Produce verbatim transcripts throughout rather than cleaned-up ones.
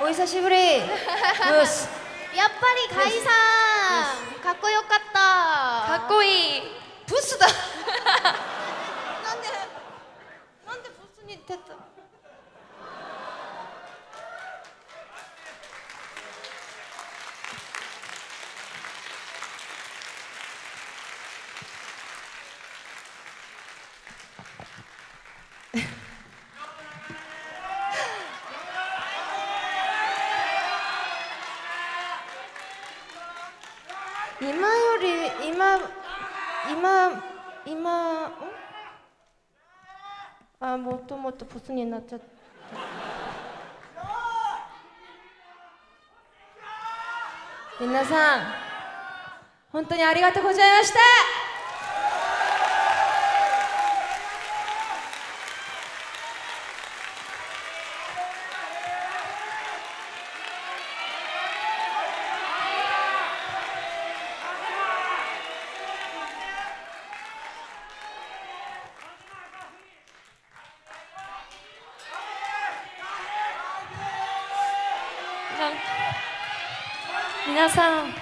お久しぶり。ブース。 やっぱりカイさん、かっこよかった。 かっこいい。ブスだ。 なんで、なんでブスに出た。今より今今今あもっともっとブスになっちゃった。皆さん本当にありがとうございました。皆さん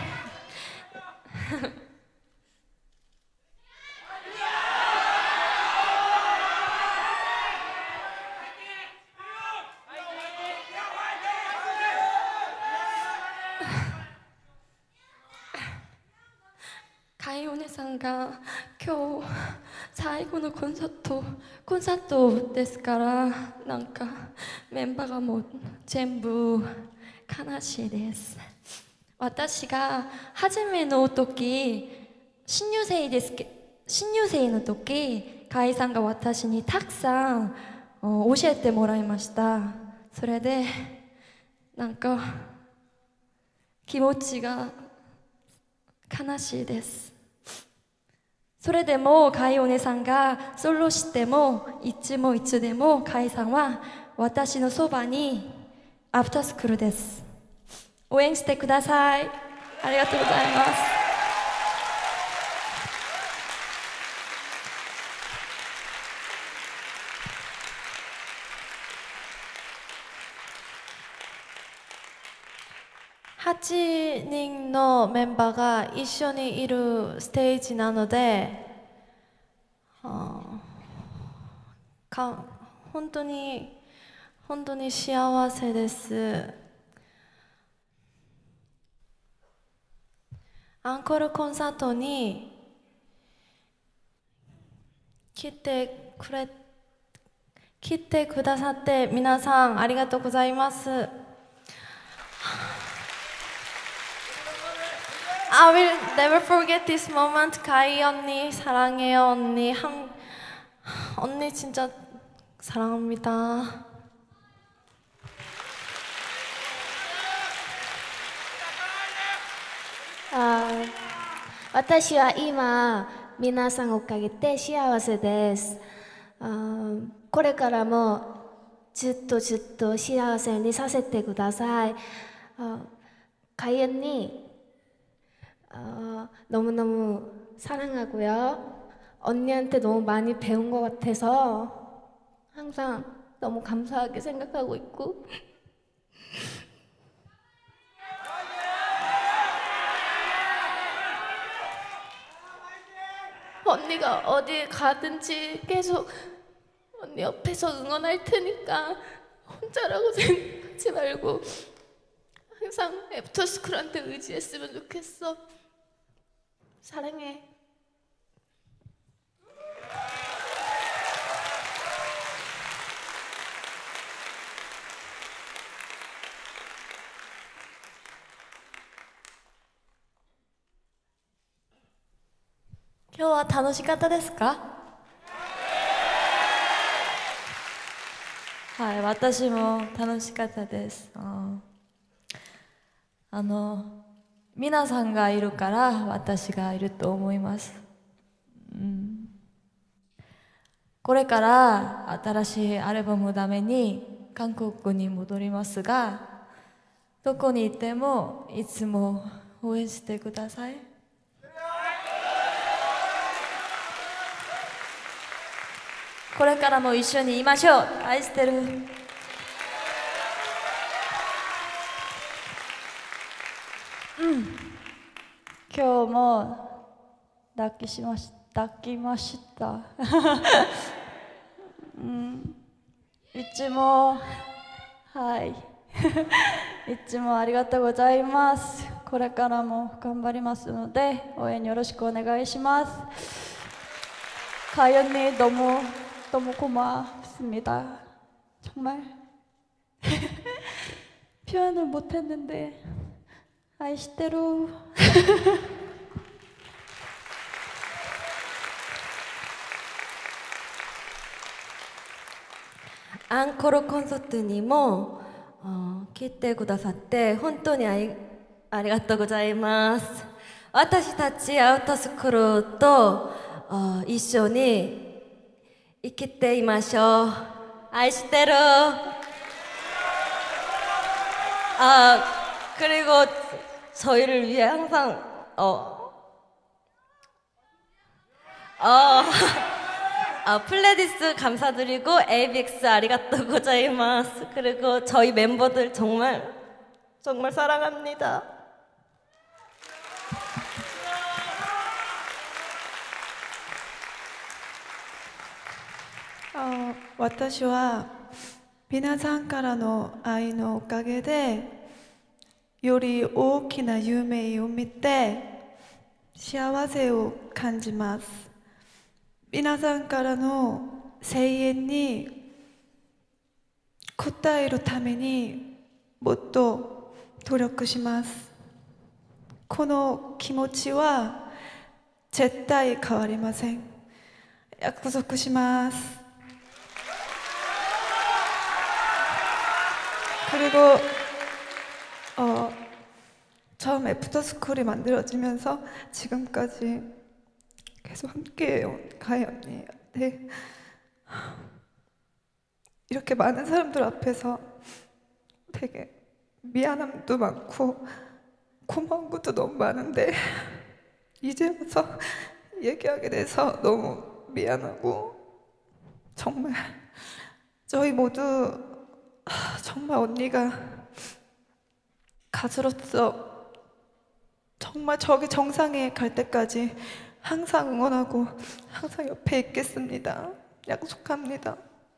カイお姉さんが今日最後のコンサートコンサートですから、なんかメンバーがもう全部悲しいです。私が初めの時、新入生ですけ新入生の時、カイさんが私にたくさん教えてもらいました。それでなんか気持ちが悲しいです。それでもカイお姉さんがソロしてもいつもいつでもカイさんは私のそばにアフタースクールです。応援してください。ありがとうございます。はちにんのメンバーが一緒にいるステージなので、あか本当に本当に幸せです。アンコールコンサートに来てくれ来てくださって皆さんありがとうございます。I will never forget this moment. 가이 언니 사랑해요 언니. 한 언니 진짜 사랑합니다. 아, 私は今皆さんのおかげで幸せです。あ、これからもずっとずっと幸せにさせてください。아, 가이 언니 어, 너무너무 사랑하고요. 언니한테 너무 많이 배운 것 같아서 항상 너무 감사하게 생각하고 있고 언니가 어디 가든지 계속 언니 옆에서 응원할 테니까 혼자라고 생각하지 말고 항상 애프터스쿨한테 의지했으면 좋겠어. 사랑해.今日は楽しかったですか？はい、私も楽しかったです。ああの皆さんがいるから私がいると思います、うん、これから新しいアルバムのために韓国に戻りますが、どこにいてもいつも応援してください。これからも一緒にいましょう。愛してる。 今日も泣きしまし泣きました、うん、いつもはいいつもありがとうございます。これからも頑張りますので応援よろしくお願いします。가연이 너무 너무 고맙습니다. 정말 표현을 못했는데 아이시대로 アンコールコンサートにもあ来てくださって本当にあり、ありがとうございます。私たちアウトスクールとあ一緒に生きていましょう。愛してる。아 그리고 저희를 위해 항상 어, 어, 아, 플레디스 감사드리고 에이비엑스 아리가또 고자이마스. 그리고 저희 멤버들 정말 정말 사랑합니다. 어, 私は皆さんからの愛のおかげでより大きな夢を見て幸せを感じます。皆さんからの声援に応えるためにもっと努力します。この気持ちは絶対変わりません。約束します。그리고 어, 처음 애프터스쿨이 만들어지면서 지금까지 계속 함께해요. 가희 언니한테 이렇게 많은 사람들 앞에서 되게 미안함도 많고 고마운 것도 너무 많은데 이제 와서 얘기하게 돼서 너무 미안하고 정말 저희 모두 정말 언니가 가수로서 정말 저기 정상에 갈 때까지 항상 응원하고 항상 옆에 있겠습니다. 약속합니다.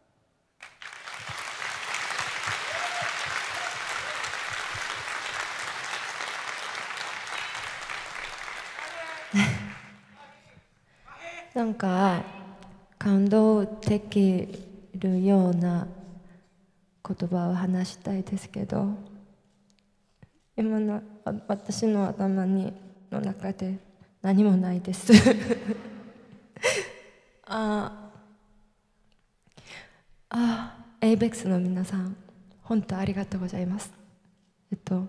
뭔가感動できるような言葉を話したいですけど、今の私の頭にの中で何もないですああ、エイベックスの皆さん、本当ありがとうございます。えっと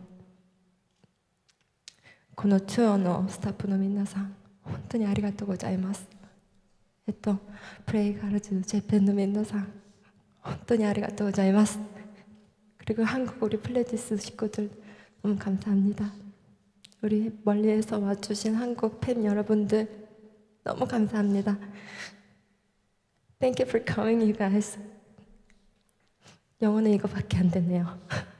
このツアーのスタッフの皆さん、本当にありがとうございます。えっとプレイガールズジャパンの皆さん、本当にありがとうございます。그리고 한국 우리 플레디스 식구들 너무 감사합니다. 우리 멀리에서 와주신 한국 팬 여러분들 너무 감사합니다. Thank you for coming, you guys. 영어는 이거밖에 안 되네요.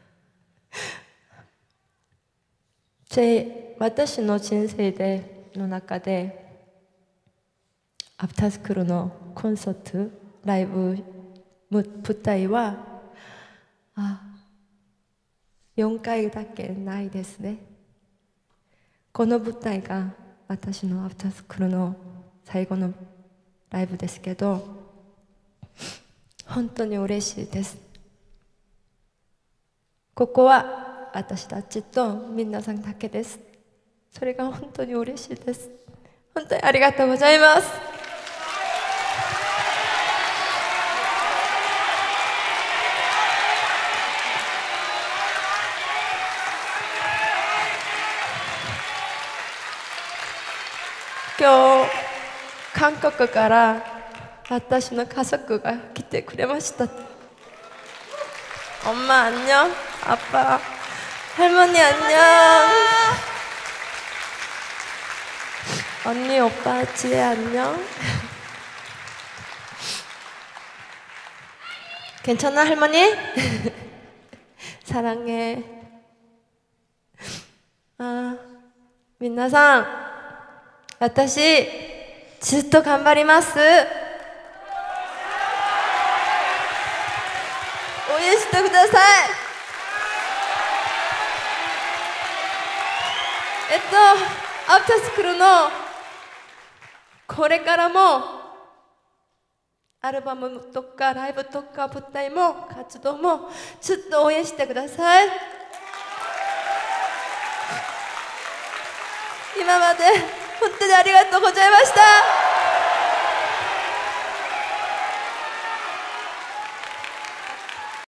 제 私の人生での中でアフタースクールのコンサートライブ舞台はあよんかいだけないですね。この舞台が私のアフタースクールの最後のライブですけど、本当に嬉しいです。ここは私たちと皆さんだけです。それが本当に嬉しいです。本当にありがとうございます。今日韓国から私の家族が来てくれました。엄마 안녕, 아빠, 할머니 안녕, 언니 오빠 지혜 안녕. 괜찮아 할머니? 사랑해. あ皆さん、私ずっと頑張ります。応援してください。えっとアフタースクールのこれからもアルバムとかライブとか舞台も活動もずっと応援してください。今まで本当にありがとうございました。